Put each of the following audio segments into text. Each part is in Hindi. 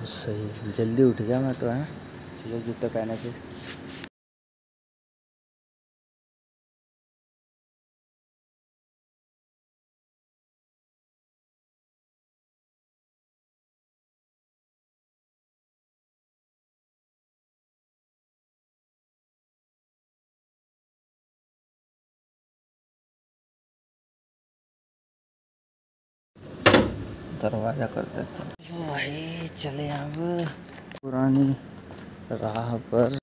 सही जल्दी उठ गया मैं तो, है। चलो जूते पहने फिर। दरवाज़ा कर देते हैं भाई। चले अब पुरानी राह पर।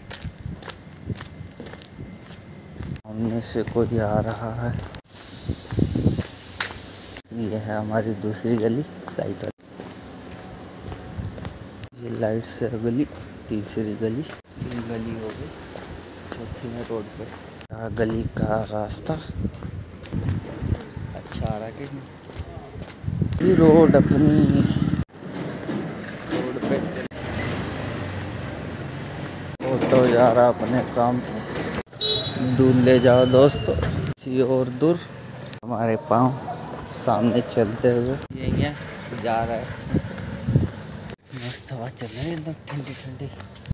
सामने से कोई आ रहा है। ये है हमारी दूसरी गली, लाइट। ये लाइट से गली, तीसरी गली, 3 गली हो गई, चौथी में रोड पे। यहाँ गली का रास्ता अच्छा आ रहा है कि नहीं। ये रोड अपनी रोड पे ऑटो जा रहा अपने काम पे। दूर ले जाओ दोस्तों, किसी और दूर। हमारे पाँव सामने चलते हुए यही है, जा रहा है। मस्त हवा चल रही है, एकदम ठंडी ठंडी।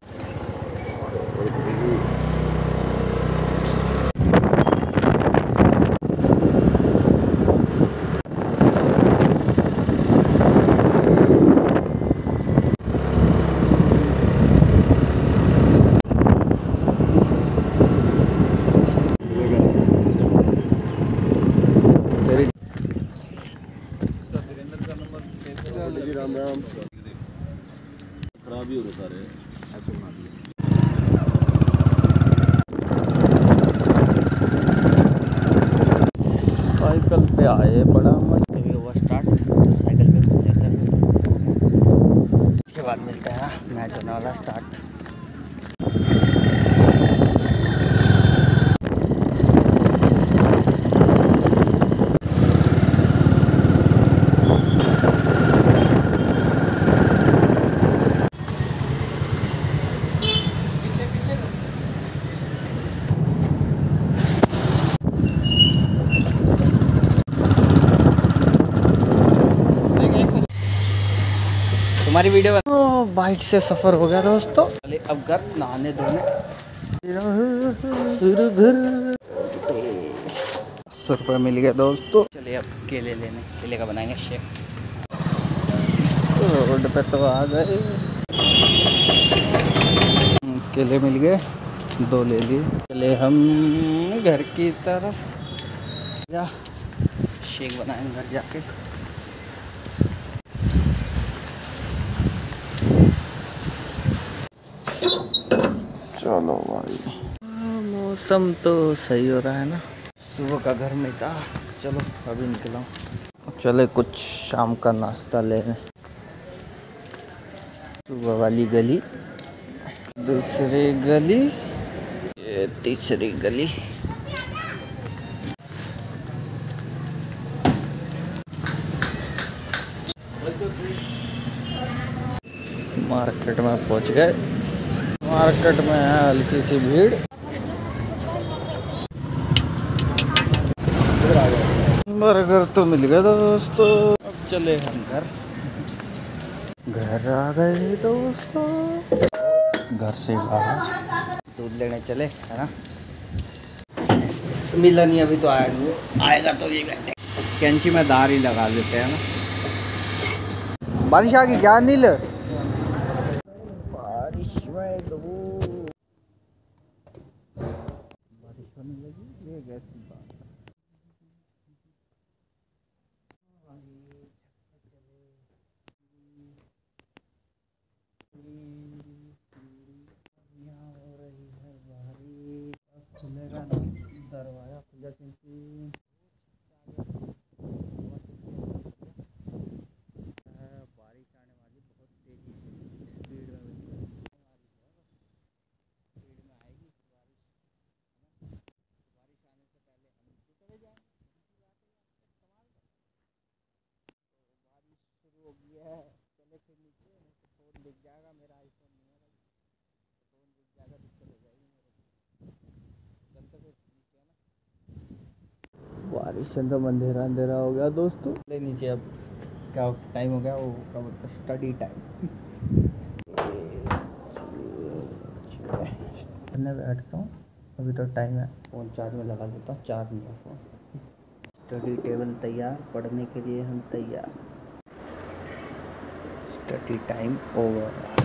राम राम। खराब ही हो रहा है ऐसे बना दिया। साइकिल पे आए, बड़ा मजा हुआ स्टार्ट। तो साइकिल पे घूम लेते हैं, उसके बाद मिलते हैं मैच होने वाला स्टार्ट। तुम्हारी वीडियो बाइक से सफ़र हो गया दोस्तों। चले अब घर नहाने धोने। घर 100 रुपये मिल गया दोस्तों। चलिए अब केले लेने, केले का बनाएंगे शेक। रोड पे तो आ गए, केले मिल गए, 2 ले लिए। चले हम घर की तरफ, या शेक बनाएंगे घर जाके। चलो भाई, मौसम तो सही हो रहा है ना। सुबह का घर में था, चलो अभी निकला हूँ। चले कुछ शाम का नाश्ता लेने। सुबह वाली गली, दूसरी गली, ये तीसरी गली। मार्केट में पहुँच गए। मार्केट में है हल्की सी भीड़। बर्गर तो मिल गया दोस्तों। अब चले हम घर आ गए दोस्तों। घर से बाहर दूध लेने चले, है ना। मिला नहीं अभी, तो आया नहीं, आएगा तो ये घंटे। कैंची में दार ही लगा देते हैं ना। बारिश आ गई क्या नील? बारिश में बारिश होने लगी, ये कैसी बात है। हो रही है बारिश, खुलेगा ना दरवाजा, खुला क्योंकि बारिश आने वाली बहुत तेजी से, स्पीड में, बिल्कुल स्पीड में आएगी बारिश, है ना। बारिश आने से पहले हम नीचे चले जाएंगे। बारिश शुरू हो गई है, चले फिर नीचे, नहीं तो फ़ोन दिख जाएगा। मेरा आईफोन नहीं है भाई, फ़ोन दिख जाएगा, दिक्कत हो जाएगी मेरे को। चलते फिर नीचे, है ना। बारिश से तो अंधेरा अंधेरा हो गया दोस्तों। ले नीचे अब क्या टाइम हो गया, वो क्या बोलते हैं, स्टडी टाइम पढ़ने बैठता हूँ। अभी तो टाइम है, फ़ोन चार्ज में लगा देता हूँ, चार्ज नहीं है फ़ोन। स्टडी टेबल तैयार, पढ़ने के लिए हम तैयार। Study time over.